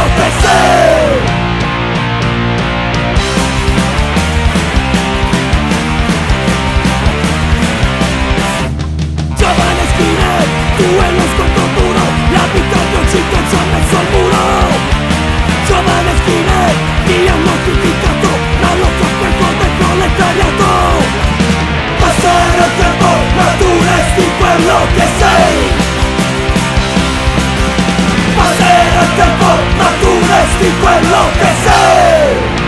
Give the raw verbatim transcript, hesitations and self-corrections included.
che sei. Giovane skinhead, tu e lo sguardo duro, la vita di un cinto ci ha messo al muro. Giovane skinhead, ti hanno criticato, la lotta per del proletariato. Passerà il tempo, ma tu resti quello che sei. Passerà il tempo, ma tu resti quello che sei.